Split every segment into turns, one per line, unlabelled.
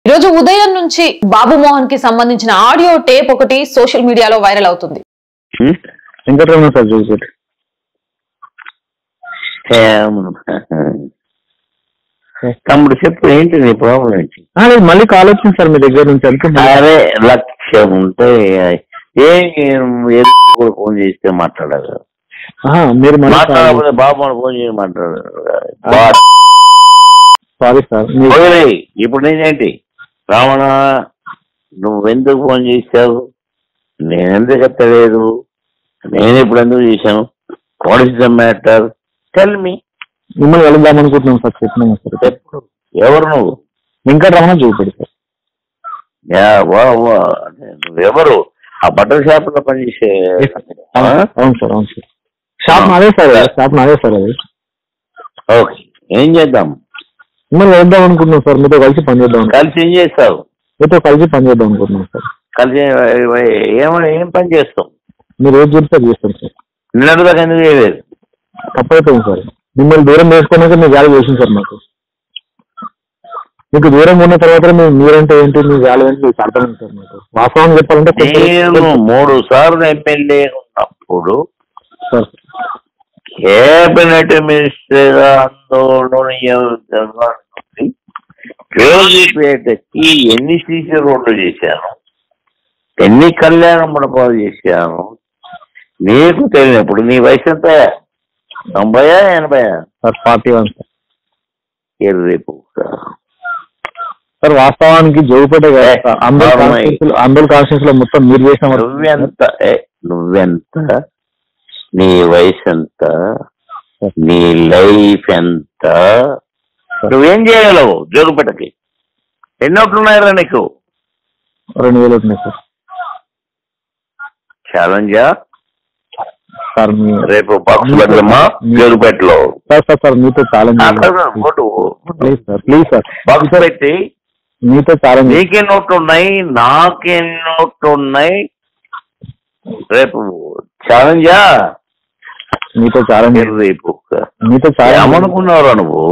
ఈరోజు ఉదయం నుంచి బాబుమోహన్ కి సంబంధించిన ఆడియో టేప్ ఒకటి సోషల్ మీడియాలో వైరల్ అవుతుంది.
తమ్ముడు చెప్పు, ఏంటి నీ ప్రాబ్లం ఏంటి?
మళ్ళీ కాల్ వచ్చింది సార్ మీ దగ్గర నుంచి.
అదే లక్ష్యం ఉంటే ఫోన్ చేస్తే మాట్లాడారు.
మీరు
మాట్లాడకపోతే బాబు ఫోన్ చేసి మాట్లాడారు.
Sorry sir.
ఇప్పుడు నేనేంటి రావణ, నువ్వెందుకు ఫోన్ చేశావు? నేనెందుకు ఎత్తలేదు? నేను ఇప్పుడు ఎందుకు చేశాను? What is the matter? Tell me.
మిమ్మల్ని వెళ్దాం అనుకుంటున్నాం సార్. చెప్పినాము సార్.
ఎప్పుడు? ఎవరు నువ్వు?
వెంకటరమణ చూపెడు సార్.
నువ్వెవరు? ఆ బట్టల షాప్ లో పనిచేసే?
అవును సార్, అవును సార్. షాప్ నాదే సార్. షాప్ నాదే సార్ అది.
ఓకే, ఏం చేద్దాం?
మిమ్మల్ని వెళ్దాం అనుకుంటున్నాం సార్. మీతో కలిసి పనిచేద్దాం.
కలిసి ఏం చేస్తావు?
మీతో కలిసి పనిచేద్దాం అనుకుంటున్నాం సార్.
కలిసి ఏం పని చేస్తాం?
మీరు ఏం చెప్తే చేస్తాం సార్.
నిన్నటి దాకా ఎందుకు చేయలేదు?
తప్పైపోయింది సార్. మిమ్మల్ని దూరం చేసుకున్నాక మీ వాల్యూ చేసింది సార్. మీకు దూరం ఉన్న తర్వాత మీరంటే ఏంటి, మీ వాల్యూ ఏంటి మీకు అర్థమైంది సార్. మీకు వాస్తవం చెప్పాలంటే
నేను 3 సార్లు ఎమ్మెల్యే ఉన్నప్పుడు కేబినెట్ మినిస్టర్ జోగిపేటకి ఎన్ని సీసీ రోడ్లు చేశాను, ఎన్ని కళ్యాణ మండపాలు చేశాను నీకు తెలియనప్పుడు. నీ వయసు ఎంత? 90 80?
Sir 41 sir.
రేపు
సార్ వాస్తవానికి జోగిపేట అందరూ కాన్స్టిట్యూన్స్ లో మొత్తం మీరు చేసిన.
నువ్వెంత? నీ వయసు ఎంత? నీ లైఫ్ ఎంత? నువ్వేం చేయగలవు జోగిపేటకి? ఎన్ని ఓట్లు ఉన్నాయరా నీకు?
2000 ఉన్నాయి సార్.
ఛాలెంజా
సార్?
రేపు బాక్స్ పెడదామా జోగిపేటలో?
సార్ మీతో challenge please sir. Please sir
box పెట్టి
మీతో ఛాలెంజ్.
నీకే నోట్లు ఉన్నాయి, నాకే నోట్లు ఉన్నాయి. రేపు ఛాలెంజా?
మీతో ఛాలెంజ్.
రేపు
మీతో ఛాలెంజ్
ఏమనుకున్నావురా నువ్వు?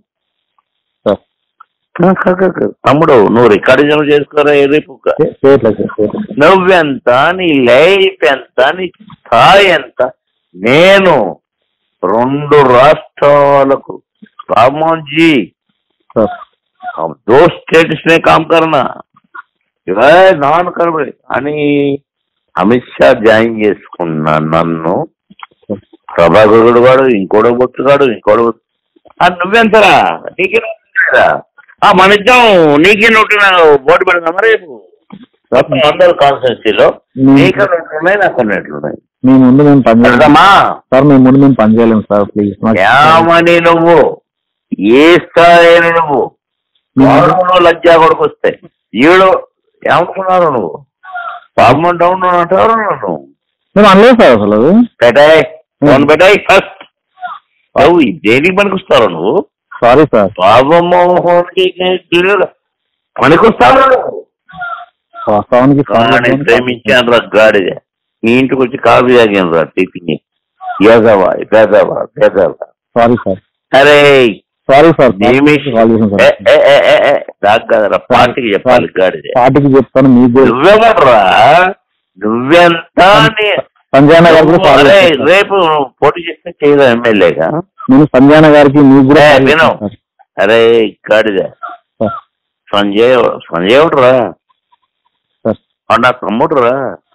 తమ్ముడు నువ్వు రికార్డు చేసుకోరా. రేపు నువ్వెంత, నీ లైఫ్ ఎంత, నీ స్థాయి ఎంత? నేను 2 రాష్ట్రాలకు बाबूमोहन जी हम 2 स्टेट्स में काम करना నాన్ కనబడి అని అమిత్ షా జాయిన్ చేసుకున్నా. నన్ను ప్రభాకరుడు వాడు, ఇంకోడు బొచ్చుగాడు, ఇంకోడు. నువ్వెంతరా? నీకే నోటురా? మన ఇద్దరం నీకే నోటు బోర్డు పెడదామా రేపు? అందరు కాన్స్టిట్యూన్సీలో నీకే నోట్లు ఉన్నాయి, నాకు అన్నట్లున్నాయి.
మీ ముందు మేము పనిచేద్దామా సార్? మీ ముందు మేము పనిచేయలేము సార్. ప్లీజ్.
ఏమని నువ్వు? ఏ స్థాయి నువ్వు? లజ్జా కొడుకు వస్తే ఈడు ఏమనుకున్నారు నువ్వు? బాబుమోహన్ డౌన్ అంటారు నువ్వు.
మేము అనలేదు సార్ అసలు.
పెట్టాయి ఫోన్ పెట్టాయి ఫస్ట్. అవు దేనికి పనికొస్తారు నువ్వు?
Sorry sir.
బాబుమోహన్ పనికొస్తావు నువ్వు?
వాస్తవానికి
ప్రేమించాను రా గాడిద. నీ ఇంటికి వచ్చి కాఫీ తాగాను రా టిఫిన్.
Sorry sir.
అరే
సారీ సార్.
పార్టీకి చెప్పాలి గాడిద.
పార్టీకి చెప్తాను.
నువ్వెవరా? నువ్వెంత?
సంజయ్ గారికి
రేపు పోటీ చేస్తే చేయదా ఎమ్మెల్యేగా?
నేను సంజయ్ గారికి
విను. అరే గాడిద సంజయ్ ఎవడురా? నా తమ్ముడు రా.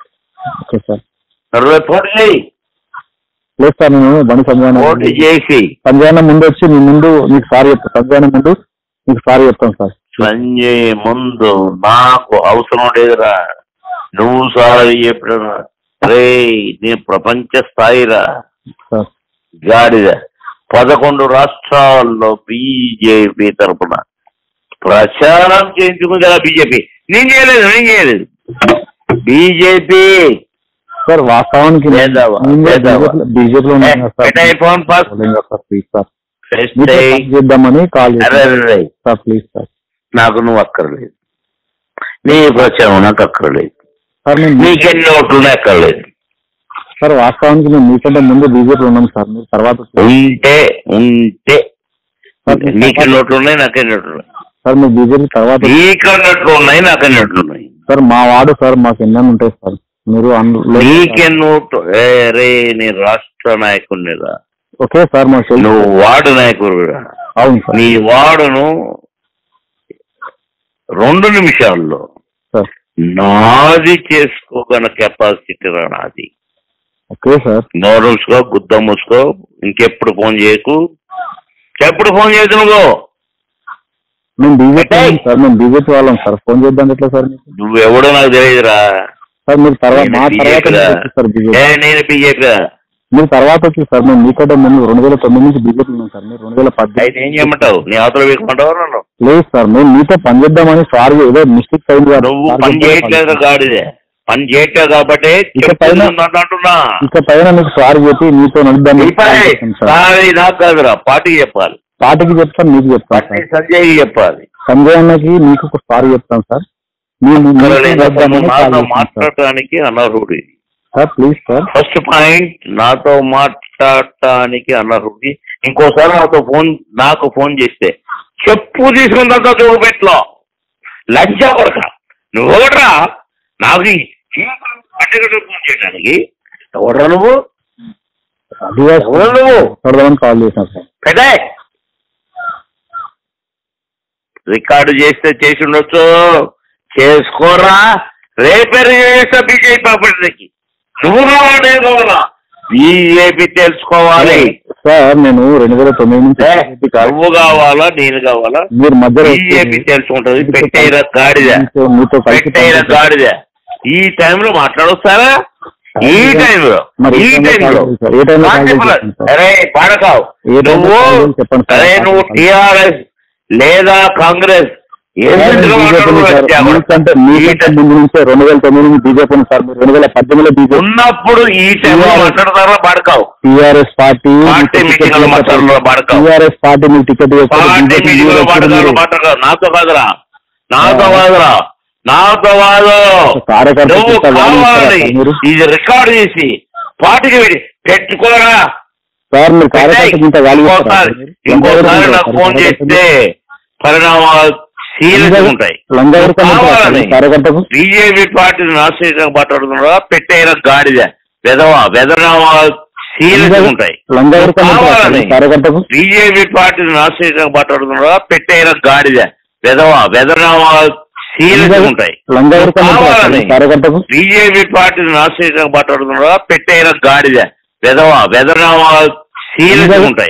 పోటీ చేయి.
లేదు సార్, నేను బండి
పోటీ చేసి
సంజయ్ ముందు వచ్చి మీ ముందు మీకు సారీ చెప్తాను. సంజయ్ ముందు మీకు సారీ చెప్తాను సార్.
సంజయ్ ముందు నాకు అవసరం లేదురా. నువ్వు సారీ చెప్పిన రే నీ ప్రపంచ స్థాయిరా గాడిద. 11 రాష్ట్రాల్లో బీజేపీ తరఫున ప్రచారం చేయించుకుందా బీజేపీ. నేను చేయలేదు. బీజేపీ
సార్ వాస్తవానికి బీజేపీలో చేద్దామని కాల్ సార్. Please sir.
నాకు నువ్వు అక్కర్లేదు, నీ ప్రచారం నాకు అక్కర్లేదు
సార్.
నీకెన్ని ఓట్లు అక్కర్లేదు
సార్. వాస్తవానికి మేము మీకంటే ముందు బీజేపీలో ఉన్నాం సార్. మీరు తర్వాత
ఉంటే నీకెన్ని ఓట్లు ఉన్నాయి, నాకెన్ని ఓట్లు ఉన్నాయి?
సార్ మీ బీజేపీ తర్వాత
నీకన్నట్లు ఉన్నాయి, నాకన్నట్లు ఉన్నాయి.
సార్ మా వాడు సార్ మాకు ఎన్నో ఉంటాయి సార్. మీరు
నీకెన్నో రే నీ రాష్ట్ర నాయకుడినిరా.
ఓకే సార్ మాకు
నువ్వు వార్డు నాయకుడు.
అవును సార్.
నీ వార్డును 2 నిమిషాల్లో నాది చేసుకోగల కెపాసిటీ రా నాది.
Okay sir.
నోరు మూసుకో, గుద్ద మూసుకో, ఇంకెప్పుడు ఫోన్ చేయకు. ఎప్పుడు ఫోన్ చేయదు నువ్వు?
మేము బీజేపీ సార్, మేము బీజేపీ వాళ్ళం సార్. ఫోన్ చేద్దాం ఎట్లా సార్?
నువ్వు ఎవడో నాకు తెలియదురా
సార్. మీరు తర్వాత
నేను బీజేపీ.
మీరు తర్వాత వచ్చి సార్. మేము మీకంటే ముందు 2009 నుంచి బీజేపీ ఉన్నాం సార్. మీరు 2018
ఏం చేయమంటావు? నీ అవతల వేసుకుంటావు నన్ను?
లేదు సార్, మేము మీతో పని చేద్దామని సార్ ఏదో మిస్టేక్ అయింది.
నువ్వు పని చేయట్లేదు గాడిదే, పని చేయట్లేదు కాబట్టి
ఇక పైన మీకు సార్ చెప్పి మీతో నడుద్దాం.
నాకు కాదురా, పార్టీకి చెప్పాలి.
పార్టీకి చెప్తాను, మీకు చెప్తాను.
సంజయ్కి చెప్పాలి.
సంజయ్ అన్నకి మీకు సార్ చెప్తాను సార్.
నాతో మాట్లాడటానికి అనర్హుడి
sir. Please sir.
First point, నాతో మాట్లాడటానికి అనర్హుడి. ఇంకోసారి నాకు ఫోన్ చేస్తే చెప్పు తీసుకున్న చూపు పెట్లో లంచా కొడక. నువ్వు ఒకట్రా నాకు ఫోన్ చేయడానికి? ఎవడరా నువ్వు?
కాల్ చేశాను సార్.
పెద్ద రికార్డు చేస్తే చేసి ఉండొచ్చు, చేసుకోరా. రేపే చేస్తా బీజేపీ పార్టీకి. నువ్వు కావాలా? బీజేపీ తెలుసుకోవాలి
సార్. నేను 2009 నుంచి
నువ్వు కావాలా నేను కావాలా?
మీరు మధ్య
బీజేపీ తెలుసుకుంటది. పెట్టైన గాడిద ఈ టైంలో మాట్లాడొస్తారా? ఈ టైంలో అరే పాడకావు నువ్వు. అరే నువ్వు టిఆర్ఎస్ లేదా కాంగ్రెస్
ముందు నుంచే 2009 నుంచి బీజేపీ సార్. మీరు 2018లో బీజేపీ
ఉన్నప్పుడు ఈ టైంలో మాట్లాడతారా? పాడకావు.
టీఆర్ఎస్ పార్టీ టీఆర్ఎస్ పార్టీ మీకు టికెట్
నాతో కాదురా, నాతో కాదు. నువ్వు కావాలి ఇది రికార్డు చేసి పార్టీకి పెట్టుకోరా
సార్. మీరు
ఇంకోసారి నాకు ఫోన్ చేస్తే పరిణామాలు సీరియస్ ఉంటాయి. బీజేపీ పార్టీని నాశనం మాట్లాడుతున్నారా? పెట్టైన గాడిద వెదనామాలు సీరియస్ ఉంటాయి. బీజేపీ పార్టీని నాశనం మాట్లాడుతున్నారా? పెట్టైన గాడిద వెదనామాలు సీరియస్ ఉంటాయి. బీజేపీ పార్టీని నాశనం మాట్లాడుతున్నారా? పెట్టైన గాడిద వెదనామాలు సీరియస్ ఉంటాయి.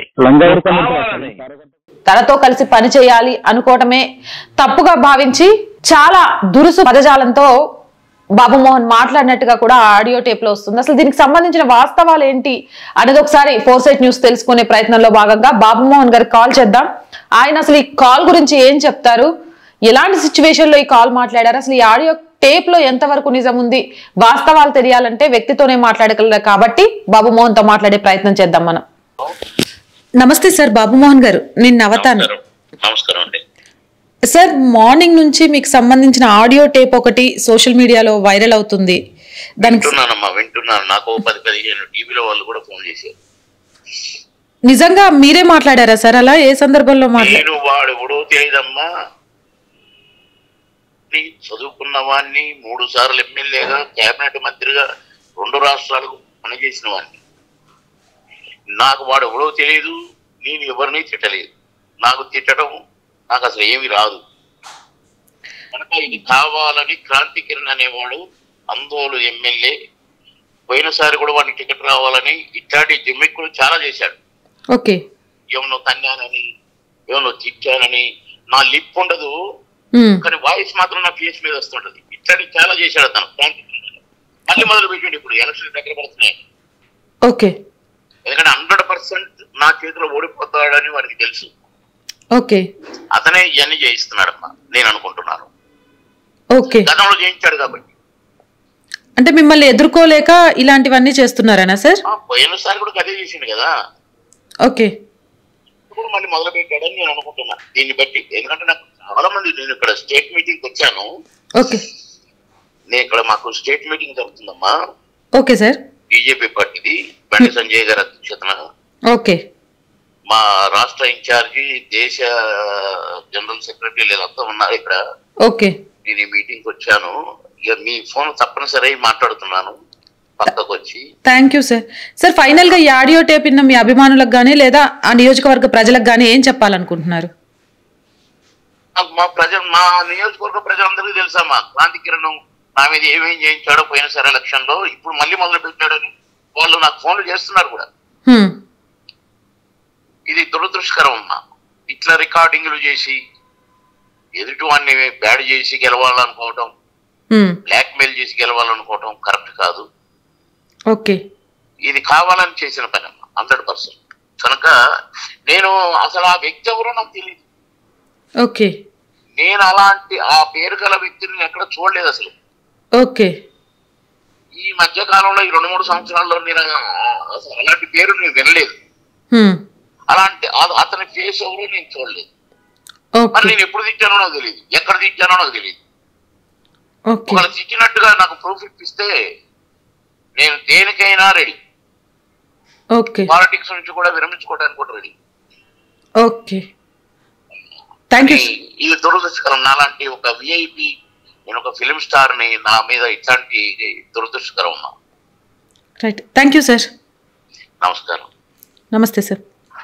తనతో కలిసి పని చేయాలి అనుకోవటమే తప్పుగా భావించి చాలా దురుసు పదజాలంతో బాబుమోహన్ మాట్లాడినట్టుగా కూడా ఆడియో టేప్ లో వస్తుంది. అసలు దీనికి సంబంధించిన వాస్తవాలు ఏంటి అనేది ఒకసారి 4 న్యూస్ తెలుసుకునే ప్రయత్నంలో భాగంగా బాబుమోహన్ గారికి కాల్ చేద్దాం. ఆయన అసలు ఈ కాల్ గురించి ఏం చెప్తారు, ఎలాంటి సిచ్యువేషన్ లో ఈ కాల్ మాట్లాడారు, అసలు ఈ ఆడియో టేప్ లో ఎంతవరకు నిజం ఉంది, వాస్తవాలు తెలియాలంటే వ్యక్తితోనే మాట్లాడగలరు. కాబట్టి బాబుమోహన్ తో మాట్లాడే ప్రయత్నం చేద్దాం మనం. నమస్తే సార్, బాబుమోహన్ గారు. నేను నవతాను.
నమస్కారం అండి
సార్. మార్నింగ్ నుంచి మీకు సంబంధించిన ఆడియో టేప్ ఒకటి సోషల్ మీడియాలో వైరల్ అవుతుంది.
వింటున్నాను. నాకు 10-15 టీవీలో వాళ్ళు కూడా ఫోన్ చేశారు.
నిజంగా మీరే మాట్లాడారా సార్? అలా ఏ సందర్భంలో
నేను వాడు ఎవడో తెలియదమ్మా. చదువుకున్న వాడిని, 3 సార్లు ఎమ్మెల్యేగా, కేబినెట్ మంత్రిగా 2 రాష్ట్రాలకు పనిచేసిన వాడిని. నాకు వాడు ఎవడో తెలియదు. నేను ఎవరిని తిట్టలేదు. నాకు తిట్టడం నాకు అసలు ఏమి రాదు. కనుక ఇది కావాలని క్రాంతి కిరణ్ అనేవాడు అందోలు ఎమ్మెల్యే పోయినసారి కూడా వాడిని టికెట్ రావాలని ఇట్లాంటి జిమ్మిక్కులు చాలా చేశాడు. ఏమన్నా తన్నానని, ఏమన్నా తిట్టానని. నా లిప్ ఉండదు కానీ వాయిస్ మాత్రం నా ఫేస్ మీద వస్తుంటది. ఇట్లాంటి చాలా చేశాడు అతను. క్రాంతి కిరణ్ మళ్ళీ మొదలు పెట్టండి. ఇప్పుడు ఎలక్షన్ దగ్గర పడుతున్నాయి. ఎందుకంటే 100% నా చేతిలో ఓడిపోతాడని వాడికి తెలుసు. అతనే ఇవన్నీ చేయిస్తున్నాడమ్మా నేను అనుకుంటున్నాను. గతంలో చేయించాడు కాబట్టి.
అంటే మిమ్మల్ని ఎదుర్కోలేక ఇలాంటివన్నీ చేస్తున్నారనా సార్?
పోయినసారి కూడా అదే చేసిండు కదా. ఇప్పుడు మళ్ళీ మొదలు పెట్టాడని నేను అనుకుంటున్నా దీన్ని బట్టి. ఎందుకంటే నాకు చాలా మంది, నేను ఇక్కడ స్టేట్ మీటింగ్ వచ్చాను. నేను ఇక్కడ మాకు స్టేట్ మీటింగ్ జరుగుతుందమ్మా.
సార్.
బీజేపీ పార్టీది బండి సంజయ్ గారి అధ్యక్షతన.
మా రాష్ట్ర ఇన్ఛార్జి, దేశ జనరల్ సెక్రటరీ లేదంతా ఉన్నారు ఇక్కడ.
ఓకే,
నేను ఈ మీటింగ్కి వచ్చాను. ఇక మీ ఫోన్ తప్పనిసరి మాట్లాడుతున్నాను పక్కకు వచ్చి.
Thank you sir. Sir final గా ఈ ఆడియో టేప్ విన్న మీ అభిమానులకు గానీ లేదా ఆ నియోజకవర్గ ప్రజలకు గానీ ఏం చెప్పాలనుకుంటున్నారు?
మా నియోజకవర్గ ప్రజలందరికీ తెలుసా మా క్రాంతి కిరణం నా మీద ఏమేం చేయించాడో పోయినసారి ఎలక్షన్ లో, ఇప్పుడు మళ్ళీ మొదలు పెట్టాడని వాళ్ళు నాకు ఫోన్లు చేస్తున్నారు కూడా. ఇది దురదృష్టకరం అమ్మా. ఇట్లా రికార్డింగ్లు చేసి ఎదుటి వాడిని బ్యాడ్ చేసి గెలవాలనుకోవటం, బ్లాక్ మెయిల్ చేసి గెలవాలనుకోవటం కరెక్ట్ కాదు.
ఓకే,
ఇది కావాలని చేసిన పని అమ్మా 100%. కనుక నేను అసలు ఆ వ్యక్తి ఎవరో నాకు తెలియదు.
ఓకే,
నేను అలాంటి ఆ పేరు గల వ్యక్తిని ఎక్కడ చూడలేదు అసలు.
ఓకే,
ఈ మధ్య కాలంలో ఈ 2-3 సంవత్సరాల్లో నేను అసలు అలాంటి పేరు నేను వినలేదు. అలాంటి అతని ఫేస్ ఎవరు నేను చూడలేదు. మరి నేను ఎప్పుడు తిట్టానో నాకు తెలియదు, ఎక్కడ తిట్టానో నాకు తెలియదు. ఒకళ్ళు తిట్టినట్టుగా నాకు ప్రూఫ్ ఇప్పిస్తే నేను దేనికైనా రెడీ. పాలిటిక్స్ నుంచి కూడా విరమించుకోవడానికి కూడా రెడీ.
Okay, thank you.
ఇది దురదృష్టకరం. నాలాంటి ఒక విఐపి, నేను ఒక ఫిలిం స్టార్ ని నా మీద ఇట్లాంటి దురదృష్టకరం ఉన్నా.
Right, thank you sir.
నమస్కారం.
నమస్తే సార్.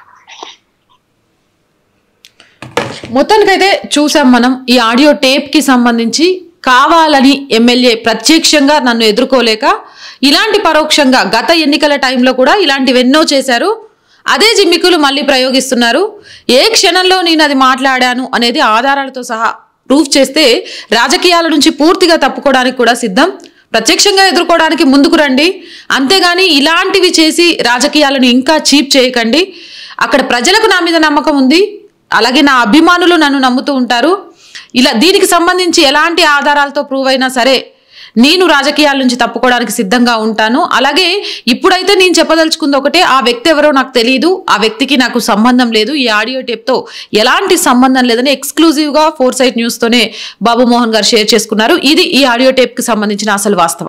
మొత్తానికైతే చూసాం మనం ఈ ఆడియో టేప్ కి సంబంధించి. కావాలని ఎమ్మెల్యే ప్రత్యక్షంగా నన్ను ఎదుర్కోలేక ఇలాంటి పరోక్షంగా గత ఎన్నికల టైంలో కూడా ఇలాంటివెన్నో చేశారు. అదే జిమ్మికులు మళ్ళీ ప్రయోగిస్తున్నారు. ఏ క్షణంలో నేను అది మాట్లాడాను అనేది ఆధారాలతో సహా ప్రూఫ్ చేస్తే రాజకీయాల నుంచి పూర్తిగా తప్పుకోవడానికి కూడా సిద్ధం. ప్రత్యక్షంగా ఎదుర్కోవడానికి ముందుకు రండి, అంతేగాని ఇలాంటివి చేసి రాజకీయాలను ఇంకా చీప్ చేయకండి. అక్కడ ప్రజలకు నా మీద నమ్మకం ఉంది, అలాగే నా అభిమానులు నన్ను నమ్ముతూ ఉంటారు. ఇలా దీనికి సంబంధించి ఎలాంటి ఆధారాలతో ప్రూవ్ అయినా సరే నేను రాజకీయాల నుంచి తప్పుకోవడానికి సిద్ధంగా ఉంటాను. అలాగే ఇప్పుడైతే నేను చెప్పదలుచుకుంది ఒకటే, ఆ వ్యక్తి ఎవరో నాకు తెలియదు, ఆ వ్యక్తికి నాకు సంబంధం లేదు. ఈ ఆడియో టేప్తో ఎలాంటి సంబంధం లేదని ఎక్స్క్లూజివ్గా 4 సైట్ న్యూస్తోనే బాబుమోహన్ గారు షేర్ చేసుకున్నారు. ఇది ఈ ఆడియో టేప్కి సంబంధించిన అసలు వాస్తవం.